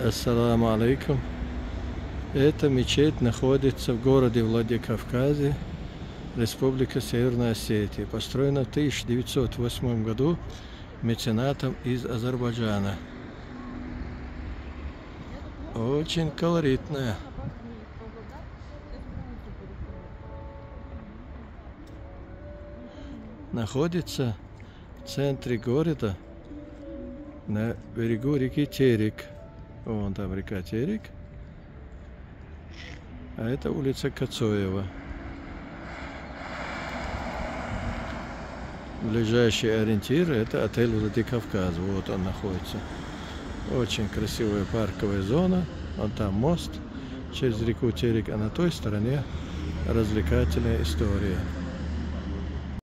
Ассаламу алейкум. Эта мечеть находится в городе Владикавказе, Республика Северная Осетия. Построена в 1908 году меценатом из Азербайджана. Очень колоритная. Находится в центре города, на берегу реки Терек. Вон там река Терек. А это улица Кацоева. Ближайший ориентир — это отель Владикавказ. Вот он находится. Очень красивая парковая зона. Вон там мост через реку Терек, а на той стороне развлекательная история.